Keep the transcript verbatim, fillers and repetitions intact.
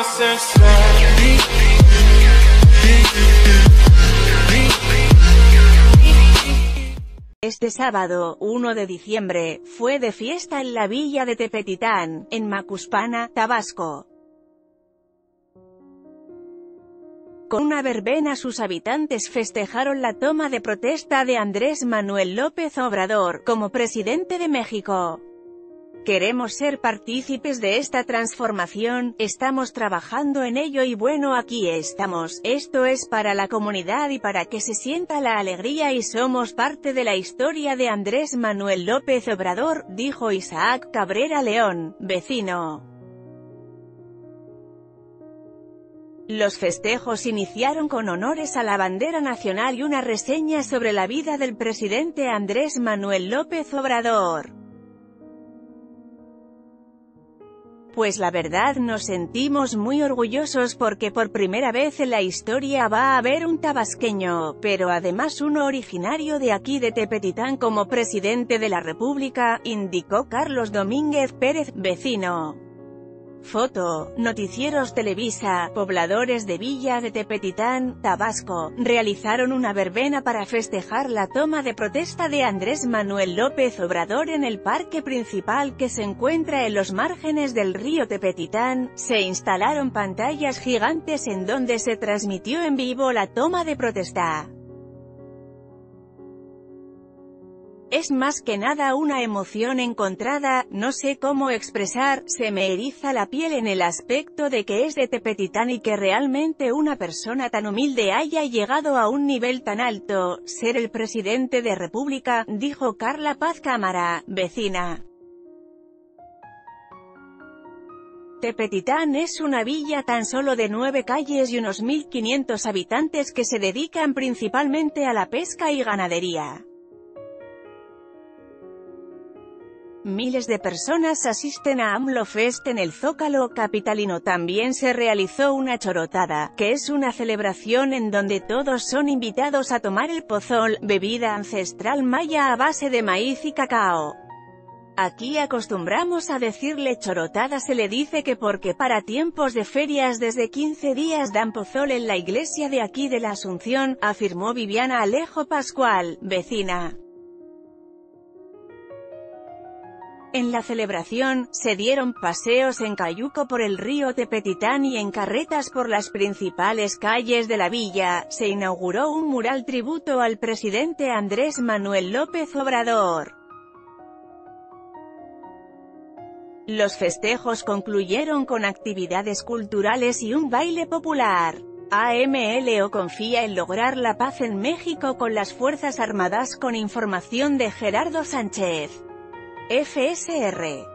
Este sábado, uno de diciembre, fue de fiesta en la villa de Tepetitán, en Macuspana, Tabasco. Con una verbena sus habitantes festejaron la toma de protesta de Andrés Manuel López Obrador, como presidente de México. Queremos ser partícipes de esta transformación, estamos trabajando en ello y bueno, aquí estamos, esto es para la comunidad y para que se sienta la alegría y somos parte de la historia de Andrés Manuel López Obrador, dijo Isaac Cabrera León, vecino. Los festejos iniciaron con honores a la bandera nacional y una reseña sobre la vida del presidente Andrés Manuel López Obrador. Pues la verdad nos sentimos muy orgullosos porque por primera vez en la historia va a haber un tabasqueño, pero además uno originario de aquí de Tepetitán como presidente de la República, indicó Carlos Domínguez Pérez, vecino. Foto, Noticieros Televisa. Pobladores de Villa de Tepetitán, Tabasco, realizaron una verbena para festejar la toma de protesta de Andrés Manuel López Obrador en el parque principal que se encuentra en los márgenes del río Tepetitán. Se instalaron pantallas gigantes en donde se transmitió en vivo la toma de protesta. Es más que nada una emoción encontrada, no sé cómo expresar, se me eriza la piel en el aspecto de que es de Tepetitán y que realmente una persona tan humilde haya llegado a un nivel tan alto, ser el presidente de República, dijo Carla Paz Cámara, vecina. Tepetitán es una villa tan solo de nueve calles y unos mil quinientos habitantes que se dedican principalmente a la pesca y ganadería. Miles de personas asisten a AMLO Fest en el Zócalo capitalino. También se realizó una chorotada, que es una celebración en donde todos son invitados a tomar el pozol, bebida ancestral maya a base de maíz y cacao. Aquí acostumbramos a decirle chorotada, se le dice que porque para tiempos de ferias desde quince días dan pozol en la iglesia de aquí de la Asunción, afirmó Viviana Alejo Pascual, vecina. En la celebración, se dieron paseos en cayuco por el río Tepetitán y en carretas por las principales calles de la villa. Se inauguró un mural tributo al presidente Andrés Manuel López Obrador. Los festejos concluyeron con actividades culturales y un baile popular. AMLO confía en lograr la paz en México con las Fuerzas Armadas. Con información de Gerardo Sánchez. F S R